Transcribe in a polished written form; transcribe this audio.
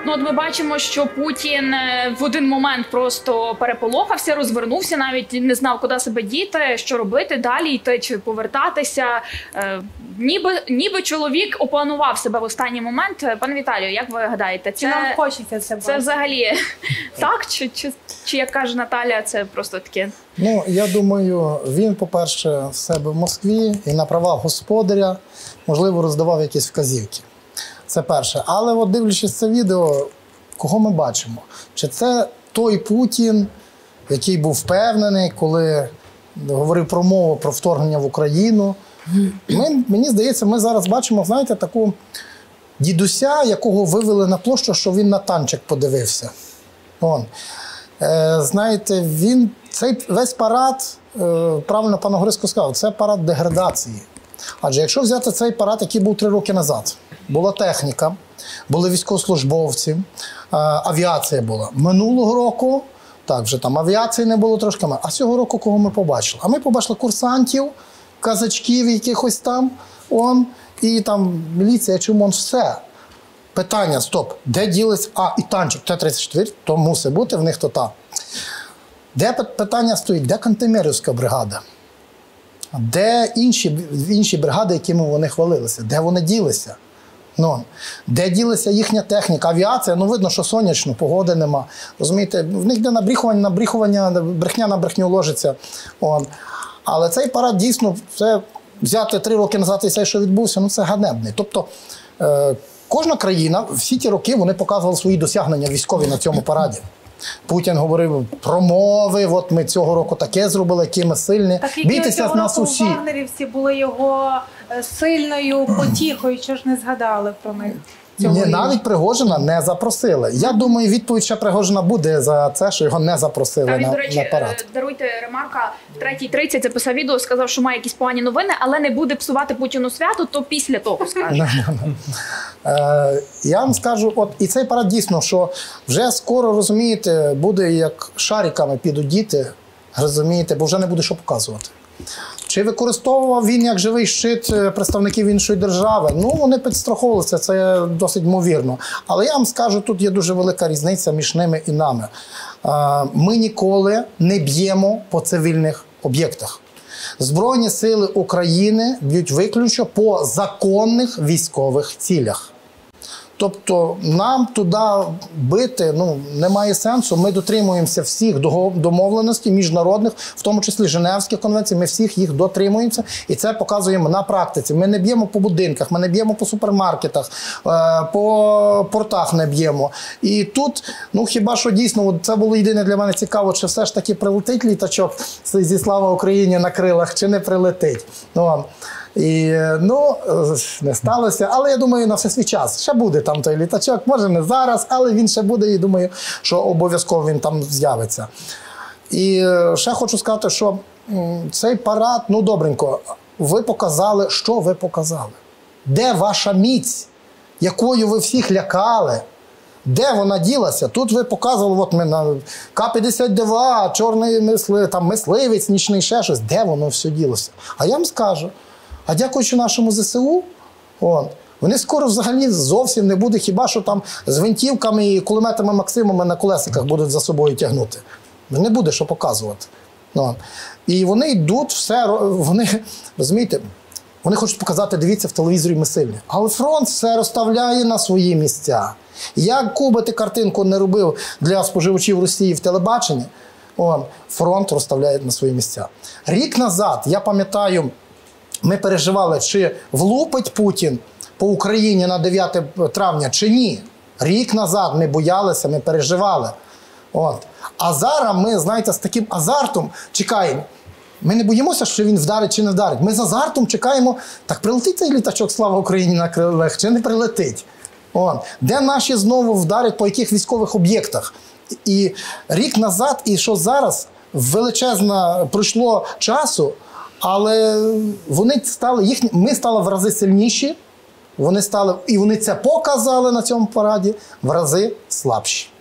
Ну, от ми бачимо, що Путін в один момент просто переполохався, розвернувся, навіть не знав, куди себе діти, що робити, далі йти чи повертатися. Ніби чоловік опанував себе в останній момент. Пане Віталію, як ви гадаєте, Чи нам хочеться це бачити? Це взагалі так? Чи, як каже Наталя, це просто таке? Ну, я думаю, він, по-перше, в себе в Москві і на правах господаря, можливо, роздавав якісь вказівки. Це перше. Але от дивлячись це відео, кого ми бачимо? Чи це той Путін, який був впевнений, коли говорив про мову про вторгнення в Україну? Мені здається, ми зараз бачимо, знаєте, таку дідуся, якого вивели на площу, що він на танчик подивився. Знаєте, цей весь парад, правильно пан Огриско сказав, це парад деградації. Адже якщо взяти цей парад, який був 3 роки назад, була техніка, були військовослужбовці, авіація була. Минулого року, так, вже там авіації не було трошки, а цього року кого ми побачили? А ми побачили курсантів, казачків якихось там, і там міліція, чому все. Питання, стоп, де ділись, і танчик Т-34, то мусить бути в них то та. Де питання стоїть, де Кантемирівська бригада? Де інші бригади, якими вони хвалилися? Де вони ділися? Де ділася їхня техніка, авіація? Ну, видно, що сонячно, погоди нема. Розумієте, в них де набріхування, брехня на брехню ложиться. Але цей парад дійсно, це взяти 3 роки назад і все, що відбувся, це ганебний. Тобто, кожна країна, всі ті роки вони показували свої досягнення військові на цьому параді. Путін говорив про мови, от ми цього року таке зробили, які ми сильні. Бійтеся з нас усі. Вагнерівці були його сильною потіхою, що ж не згадали про них. Ні, навіть Пригожина не запросили. Я думаю, відповідь ще Пригожина буде за це, що його не запросили на парад. Даруйте, Ремарка в 3:30 записав відео, сказав, що має якісь погані новини, але не буде псувати Путіну свято, то після того скаже. Я вам скажу, і цей парад дійсно, що вже скоро, розумієте, буде як шариками підуть діти, розумієте, бо вже не буде що показувати. Чи використовував він як живий щит представників іншої держави? Ну, вони підстраховувалися, це досить ймовірно. Але я вам скажу, тут є дуже велика різниця між ними і нами. Ми ніколи не б'ємо по цивільних об'єктах. Збройні сили України б'ють виключно по законних військових цілях. Тобто нам туди бити немає сенсу. Ми дотримуємося всіх домовленостей міжнародних, в тому числі Женевських конвенцій, ми всіх їх дотримуємося і це показуємо на практиці. Ми не б'ємо по будинках, ми не б'ємо по супермаркетах, по портах не б'ємо. І тут, хіба що дійсно, це було єдине для мене цікаво, чи все ж таки прилетить літачок зі «Слава Україні» на крилах, чи не прилетить. І, не сталося, але я думаю, на все свій час. Ще буде там той літачок, може не зараз, але він ще буде і думаю, що обов'язково він там з'явиться. І ще хочу сказати, що цей парад, добренько, ви показали, що ви показали? Де ваша міць, якою ви всіх лякали? Де вона ділася? Тут ви показували, от ми на К-52, чорний мисливець, нічний ще щось. Де воно все ділося? А я вам скажу, а дякуючи нашому ЗСУ, вони скоро взагалі зовсім не буде, хіба що там з гвинтівками і кулеметами Максимами на колесиках будуть за собою тягнути. Не буде що показувати. І вони йдуть, розумієте, вони хочуть показати, дивіться, в телевізорі ми сильні. Але фронт все розставляє на свої місця. Як Куба ти картинку не робив для споживачів Росії в телебаченні, фронт розставляє на свої місця. Рік назад, я пам'ятаю, ми переживали, чи влупить Путін по Україні на 9 травня, чи ні. Рік назад ми боялися, ми переживали. А зараз ми, знаєте, з таким азартом чекаємо. Ми не боїмося, що він вдарить чи не вдарить. Ми з азартом чекаємо, так прилетить цей літачок «Слава Україні» на крилах, чи не прилетить. Де наші знову вдарять, по яких військових об'єктах. І рік назад, і що зараз, величезно пройшло часу, але ми стали в рази сильніші, і вони це показали на цьому параді, в рази слабші.